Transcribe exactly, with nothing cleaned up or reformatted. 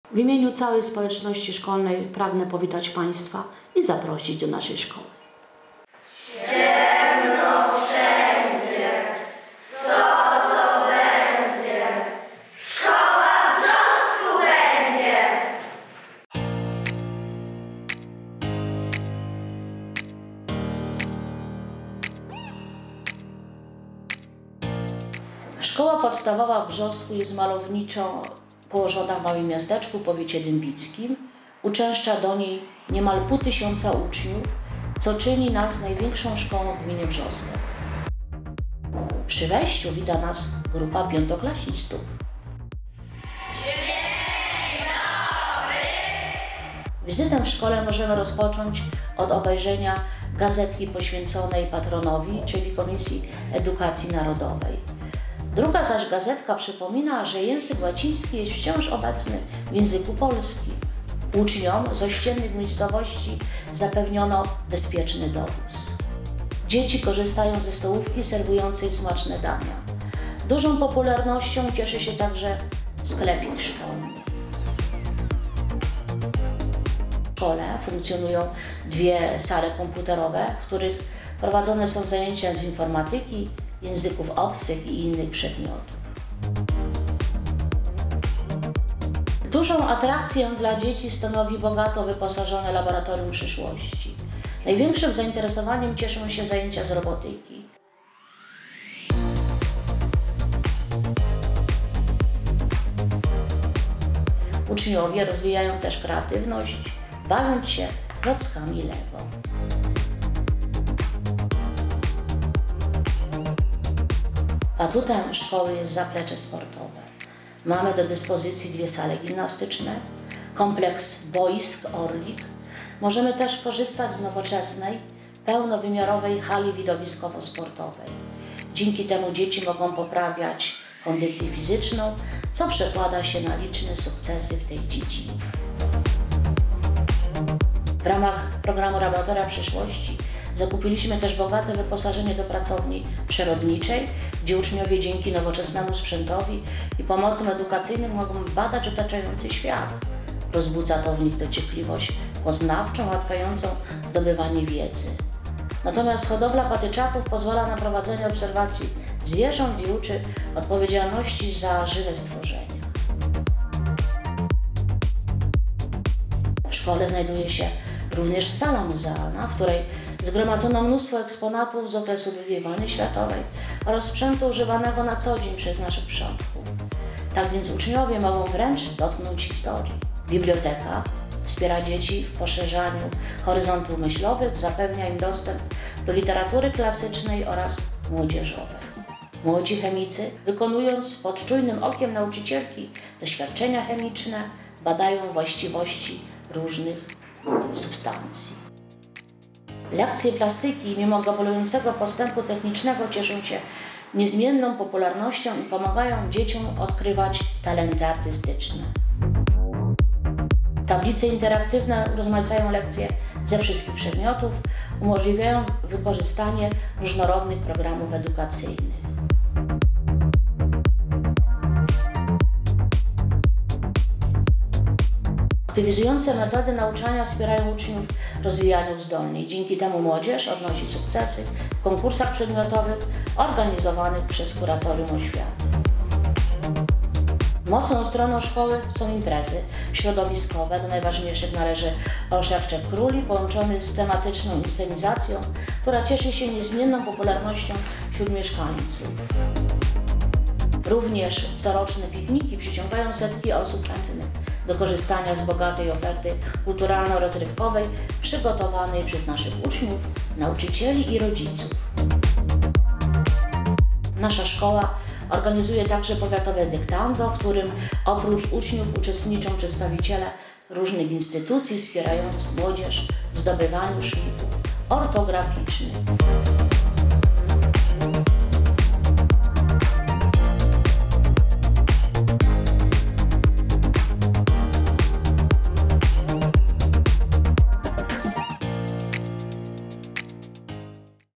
W imieniu całej społeczności szkolnej pragnę powitać Państwa i zaprosić do naszej szkoły. Ciemno wszędzie, co to będzie? Szkoła wrzosku będzie! Szkoła podstawowa w Brzosku jest malowniczo położona w małym miasteczku w powiecie dębickim. Uczęszcza do niej niemal pół tysiąca uczniów, co czyni nas największą szkołą w gminie Brzostek. Przy wejściu wita nas grupa piątoklasistów. Dzień dobry! Wizytę w szkole możemy rozpocząć od obejrzenia gazetki poświęconej patronowi, czyli Komisji Edukacji Narodowej. Druga zaś gazetka przypomina, że język łaciński jest wciąż obecny w języku polskim. Uczniom z ościennych miejscowości zapewniono bezpieczny dowóz. Dzieci korzystają ze stołówki serwującej smaczne dania. Dużą popularnością cieszy się także sklepik szkolny. W szkole funkcjonują dwie sale komputerowe, w których prowadzone są zajęcia z informatyki, języków obcych i innych przedmiotów. Dużą atrakcję dla dzieci stanowi bogato wyposażone laboratorium przyszłości. Największym zainteresowaniem cieszą się zajęcia z robotyki. Uczniowie rozwijają też kreatywność, bawiąc się klockami Lego. Atutem szkoły jest zaplecze sportowe. Mamy do dyspozycji dwie sale gimnastyczne, kompleks boisk Orlik. Możemy też korzystać z nowoczesnej, pełnowymiarowej hali widowiskowo-sportowej. Dzięki temu dzieci mogą poprawiać kondycję fizyczną, co przekłada się na liczne sukcesy w tej dziedzinie. W ramach programu Laboratoria Przyszłości zakupiliśmy też bogate wyposażenie do pracowni przyrodniczej, gdzie uczniowie dzięki nowoczesnemu sprzętowi i pomocom edukacyjnym mogą badać otaczający świat. Rozbudza to w nich dociekliwość poznawczą, ułatwiającą zdobywanie wiedzy. Natomiast hodowla patyczaków pozwala na prowadzenie obserwacji zwierząt i uczy odpowiedzialności za żywe stworzenia. W szkole znajduje się również sala muzealna, w której zgromadzono mnóstwo eksponatów z okresu drugiej wojny światowej oraz sprzętu używanego na co dzień przez naszych przodków. Tak więc uczniowie mogą wręcz dotknąć historii. Biblioteka wspiera dzieci w poszerzaniu horyzontów myślowych, zapewnia im dostęp do literatury klasycznej oraz młodzieżowej. Młodzi chemicy, wykonując pod czujnym okiem nauczycielki doświadczenia chemiczne, badają właściwości różnych substancji. Lekcje plastyki, mimo galopującego postępu technicznego, cieszą się niezmienną popularnością i pomagają dzieciom odkrywać talenty artystyczne. Tablice interaktywne urozmaicają lekcje ze wszystkich przedmiotów, umożliwiają wykorzystanie różnorodnych programów edukacyjnych. Aktywizujące metody nauczania wspierają uczniów w rozwijaniu zdolnych. Dzięki temu młodzież odnosi sukcesy w konkursach przedmiotowych organizowanych przez Kuratorium Oświaty. Mocną stroną szkoły są imprezy środowiskowe. Do najważniejszych należy Orszak Króli, połączony z tematyczną inscenizacją, która cieszy się niezmienną popularnością wśród mieszkańców. Również coroczne pikniki przyciągają setki osób chętnych do korzystania z bogatej oferty kulturalno-rozrywkowej przygotowanej przez naszych uczniów, nauczycieli i rodziców. Nasza szkoła organizuje także powiatowe dyktando, w którym oprócz uczniów uczestniczą przedstawiciele różnych instytucji wspierając młodzież w zdobywaniu szlifów ortograficznych.